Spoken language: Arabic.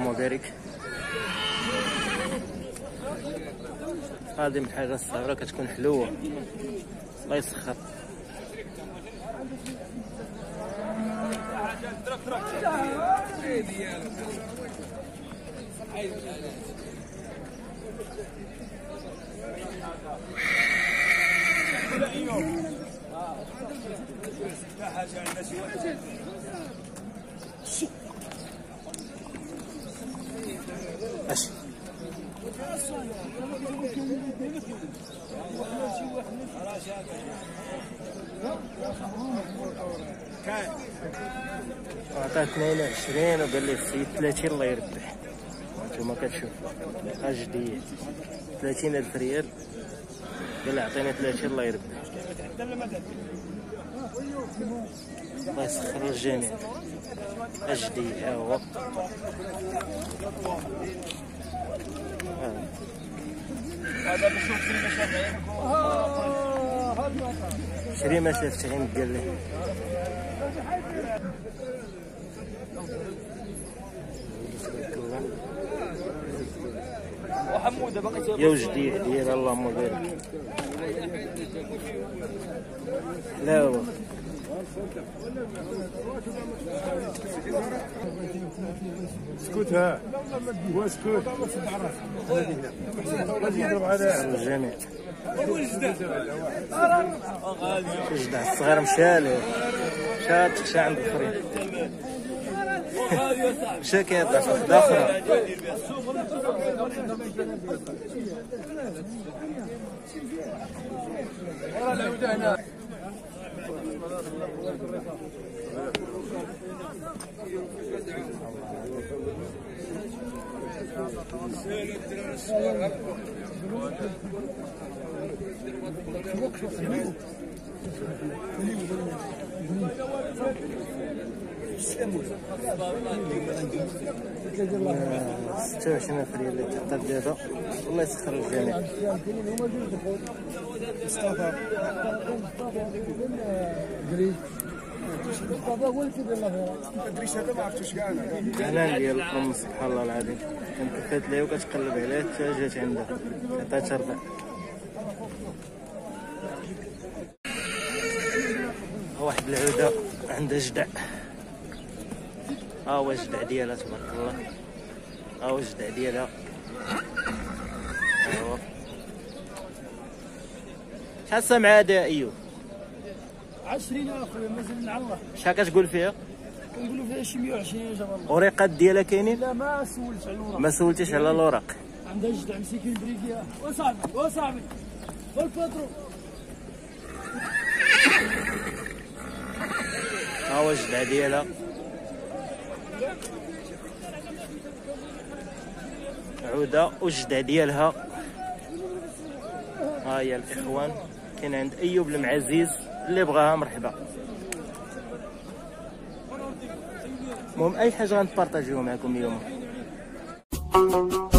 اللهم بارك. هذه من الحاجات الصغيرة كتكون حلوة، الله يسخر. ماشي. عطاه 22 وقال لي السيد 30 الله يربح. نتوما كتشوفوا اجديه 30,000 ريال، قال لي عطيني 30 الله يربح. الله يسخر الجميع. اجديه ها هو. هذا بشوف شري ما شاف شري ما شاف شحال قال لي. وحموده باقي يا وجدي ديال اللهم بارك. لا هو اسكت ها واسكت غادي يضرب على الجميع. الجدع الصغير مشى له، مشى عند الاخرين، مشى كيضع في وحده اخرى. ستة وعشرين ألف ريال اللي تعطى هذا، الله يسخر الجميع. انا ديال الام سبحان الله العظيم، كنت ليه وكتقلب عليه حتى جات عندها عطاتها 4. واحد العوده عندها جدع، ها هو الجدع ديالها تبارك الله، ها هو الجدع ديالها. ها هو شحال سامع هذا ايوب؟ 20 اخويا مازال نعوض. شحال كتقول فيها؟ كنقولوا فيها شي 120 ان شاء الله. وريقات ديالها كاينين؟ لا ما سولتش على الوراق. ما سولتيش على الوراق؟ عندها جدع مسكين بريكيا. وصاحبي والباترون. ها هو الجدع ديالها، عوده والجدع ديالها. ها هي الاخوان، كاين عند ايوب المعزيز اللي بغاها مرحبا. المهم اي حاجه غنبارطاجيو معكم اليوم.